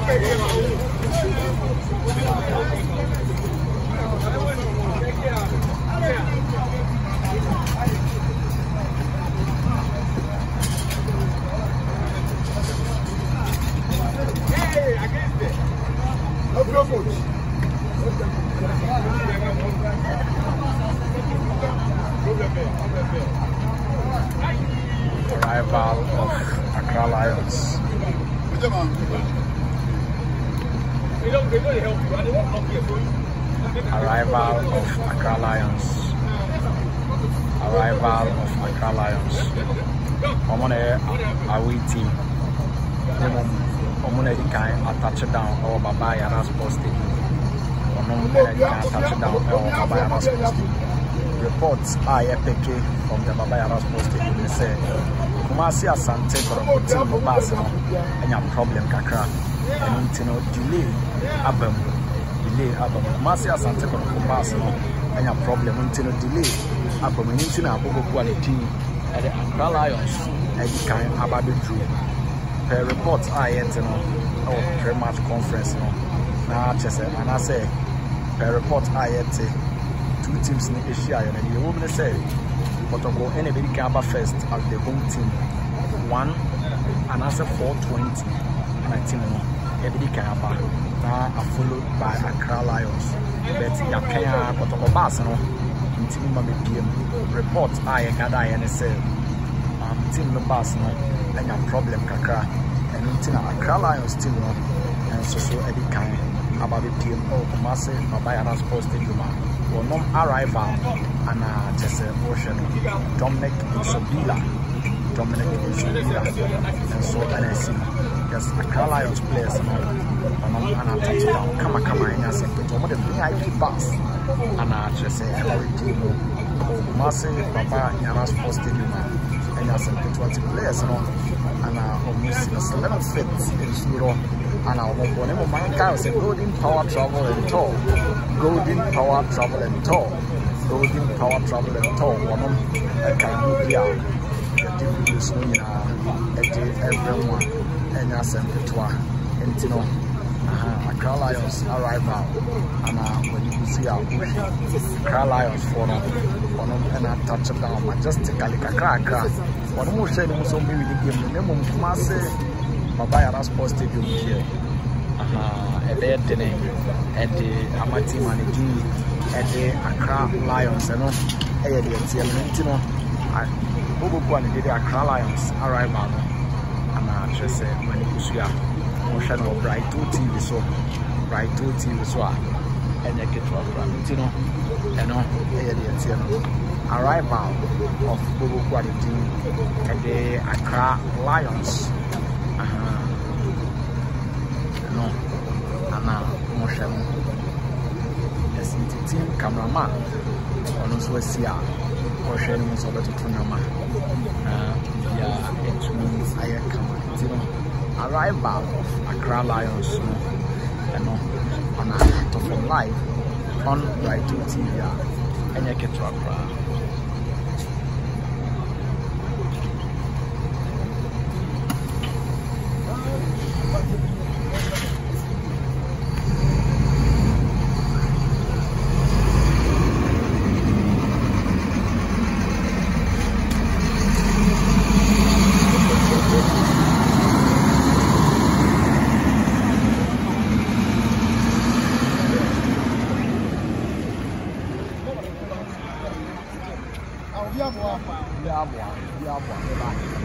Arrival of Accra Lions. Arrival of Accra Lions. Arrival of Accra Lions. I'm on a away team. I'm on a kind of touchdown or Babaya Sports Stadium. I'm on a touchdown or Babaya Sports Stadium. Reports are epic from the Babaya Sports Stadium. They say, Kumasi Asante for a team of Barcelona and your problem, Kakra. And delay album. Kumasi Asante for Barcelona and your problem. Delay album. And quality at the Accra Lions and the kind about the dream. Per reports I very much conference now just and I say per report I two teams in Asia and the woman say Kotoko anybody can have first as the home team 1 and I say 420 19 everybody can have now followed by Accra Lions but Yakaya Kotoko Barcelona in team PM report I gather and say team numbers and your problem Kakra and in Accra Lions team and so Eddie kind about the team of Kumasi Babaya Sports Stadium or non arrival and just a motion Dominic Sobila and so NSC yes Accra Lions players and I touchdown come and I said one of the VIP bus and I just say every team of Kumasi Babaya Sports Stadium and I said 20 players and almost 11 fits in Suro and our one man guy was a golden power travel and tour. Golden power travel and tour. Golden power travel and tour. One of a kind of videos everyone and I sent it to her and you know Accra Lions arrival and when you see our Accra Lions for them and I touch it down majestically Accra one more said it was only the game the name of Kumasi Babaya Sports Stadium here a bed today at the Amati Maniji at the Accra Lions and on the you know I did the Accra Lions arrival and I just said when you see motion of Bright 2 TV so Bright 2 TV so and I get to you know arrival of Bobo Quality and the Accra Lions no motion yes team cameraman on also see or sharing most of the tournament yeah it means I come you know arrival of Accra Lions and on a top of live on Right to TV and you get to Accra. Yeah,